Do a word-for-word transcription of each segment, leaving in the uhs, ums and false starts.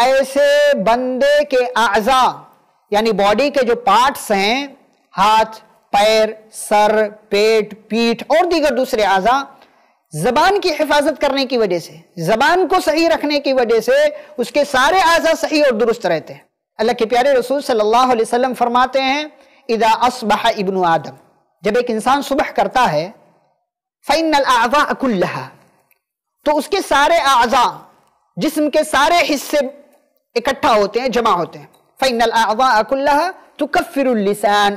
ایسے بندے کے اعضاء یعنی باڈی کے جو پارٹس ہیں، ہاتھ، پیر، سر، پیٹ، پیٹھ اور دیگر دوسرے اعضاء، زبان کی حفاظت کرنے کی وجہ سے، زبان کو صحیح رکھنے کی وجہ سے اس کے سارے اعضاء صحیح اور درست رہتے ہیں۔ اللہ کے پیارے رسول صلی اللہ علیہ وسلم فرماتے ہیں اذا اصبح ابن آدم، جب ایک انسان صبح کرتا ہے، فإن الأعضاء كلها، تو اس کے سارے اعضاء، جسم کے سارے حصے اکٹھا ہوتے ہیں، جمع ہوتے ہیں۔ فإن الأعضاء كلها تكفر اللسان،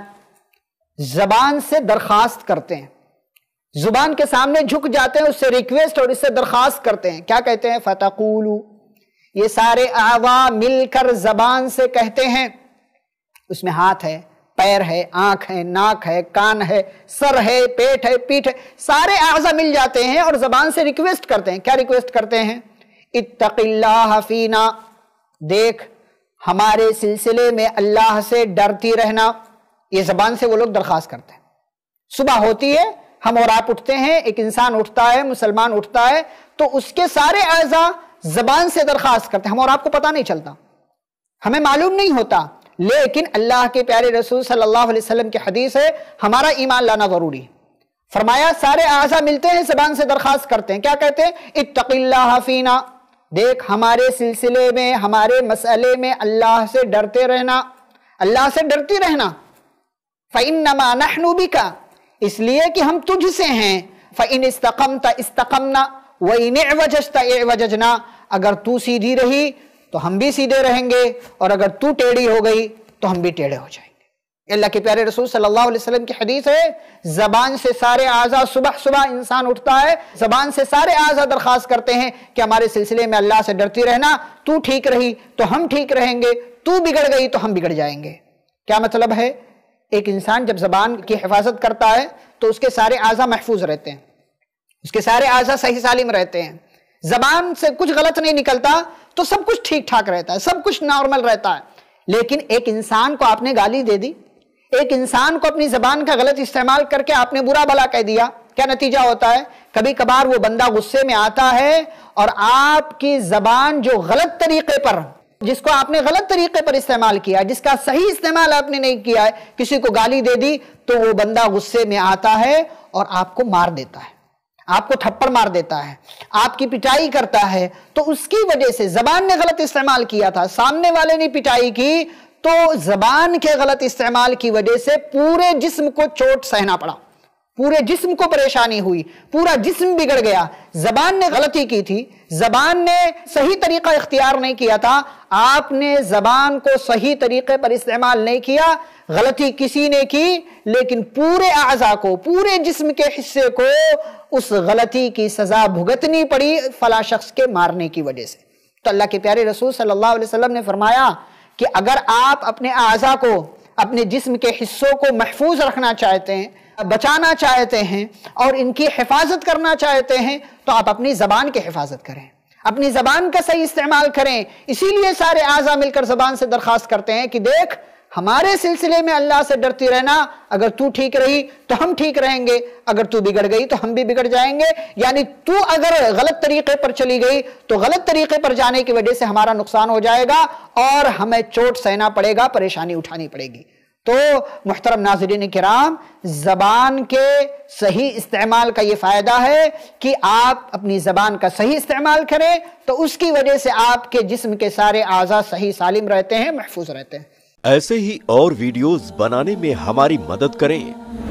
زبان سے درخواست کرتے ہیں، زبان کے سامنے جھک جاتے ہیں، اس سے ریکویسٹ اور اس سے درخواست کرتے ہیں۔ کیا کہتے ہیں؟ فتقولو، یہ سارے اعضاء مل کر زبان سے کہتے ہیں، اس میں ہاتھ ہے، پیر ہے، آنکھ ہے، ناک ہے، کان ہے، سر ہے، پیٹ ہے، پیٹھ ہے، سارے اعضاء مل جاتے ہیں اور زبان سے ریکویسٹ کرتے ہیں۔ کیا ریکویسٹ کرتے ہیں؟ اتق اللہ فینا، دیکھ ہمارے سلسلے میں اللہ سے ڈرتی رہنا۔ یہ زبان سے وہ لوگ درخواست کرتے ہیں۔ صبح ہوتی ہے، ہم اور آپ اٹھتے ہیں، ایک انسان اٹھتا ہے، مسلمان اٹھتا ہے، تو اس کے سارے اعضاء زبان سے درخواست کرتے ہیں۔ ہم اور آپ کو پتہ نہیں چلتا، ہمیں معلوم نہیں ہوتا، لیکن اللہ کے پیارے رسول صلی اللہ علیہ وسلم کی حدیث ہے، ہمارا ایمان لانا ضروری ہے۔ فرمایا سارے اعضاء ملتے ہیں، زبان سے درخواست کرتے ہیں۔ کیا کہتے ہیں؟ اتق اللہ فینا، دیکھ ہمارے سلسلے میں، ہمارے مسئلے میں اللہ سے ڈرتے رہنا، اللہ سے ڈرتی رہنا۔ فإنما نحن بک، اس لیے کہ ہم تجھ سے ہیں۔ فإن استقمت استقمنا وإن اعوججت اعوججنا، اگر تو سیدھی رہی تو ہم بھی سیدھے رہیں گے، اور اگر تو ٹیڑھی ہو گئی تو ہم بھی ٹیڑھے ہو جائیں گے۔ اللہ کے پیارے رسول صلی اللہ علیہ وسلم کی حدیث ہے، زبان سے سارے اعضاء، صبح صبح انسان اٹھتا ہے، زبان سے سارے اعضاء درخواست کرتے ہیں کہ ہمارے سلسلے میں اللہ سے ڈرتی رہنا، تو ٹھیک رہی تو ہم ٹھیک رہیں گے، تو بگڑ گئی تو ہم بگڑ جائیں گے۔ کیا مطلب ہے؟ ایک انسان جب زبان کی حفاظت کرتا ہے تو اس کے سارے اعضاء محفوظ رہتے ہیں، اس کے سارے اعضاء صحیح سالم رہتے ہیں، زبان سے کچھ غلط نہیں نکلتا تو سب کچھ ٹھیک ٹھاک رہتا ہے، سب کچھ نارمل رہتا ہے۔ لیکن ایک انسان کو آپ نے گالی دے دی، ایک انسان کو اپنی زبان کا غلط استعمال کر کے آپ نے برا بھلا کہہ دیا، کیا نتیجہ ہوتا ہے؟ کبھی کبھار وہ بندہ غصے میں آتا ہے اور آپ کی زبان جو غلط طریقے پر، جس کو آپ نے غلط طریقے پر استعمال کیا، جس کا صحیح استعمال آپ نے نہیں کیا ہے، کسی کو گالی دے دی تو وہ بندہ غصے میں آتا ہے اور آپ کو مار دیتا ہے، آپ کو تھپڑ مار دیتا ہے، آپ کی پٹائی کرتا ہے۔ تو اس کی وجہ سے زبان نے غلط استعمال کیا تھا، سامنے والے نے پٹائی کی، تو زبان کے غلط استعمال کی وجہ سے پورے جسم کو چوٹ سہنا پڑا، پورے جسم کو پریشانی ہوئی، پورا جسم بگڑ گیا۔ زبان نے غلطی کی تھی، زبان نے صحیح طریقہ اختیار نہیں کیا تھا، آپ نے زبان کو صحیح طریقے پر استعمال نہیں کیا، غلطی کسی نے کی، لیکن پورے اعضاء کو، پورے جسم کے حصے کو اس غلطی کی سزا بھگتنی پڑی فلاں شخص کے مارنے کی وجہ سے۔ تو اللہ کے پیارے رسول صلی اللہ علیہ وسلم نے فرمایا کہ اگر آپ اپنے اعضاء کو، اپنے جسم کے حصوں کو محفوظ رکھنا چاہتے ہیں، بچانا چاہتے ہیں اور ان کی حفاظت کرنا چاہتے ہیں تو آپ اپنی زبان کی حفاظت کریں، اپنی زبان کا صحیح استعمال کریں۔ اسی لیے سارے اعضاء مل کر زبان سے درخواست کرتے ہیں کہ دیکھ ہمارے سلسلے میں اللہ سے ڈرتی رہنا، اگر تو ٹھیک رہی تو ہم ٹھیک رہیں گے، اگر تو بگڑ گئی تو ہم بھی بگڑ جائیں گے۔ یعنی تو اگر غلط طریقے پر چلی گئی تو غلط طریقے پر جانے کی وجہ سے ہمارا نقصان ہو جائے گا اور ہمیں چوٹ سہنا پڑے گا، پریشانی اٹھانی پڑے گی۔ تو محترم ناظرین کرام، زبان کے صحیح استعمال کا یہ فائدہ ہے کہ آپ اپنی زبان کا صحیح استعمال کریں تو اس کی وجہ سے آپ کے جسم کے سارے اعضاء صحیح سالم رہتے ہیں، محفوظ رہتے ہیں۔ ایسے ہی اور ویڈیوز بنانے میں ہماری مدد کریں۔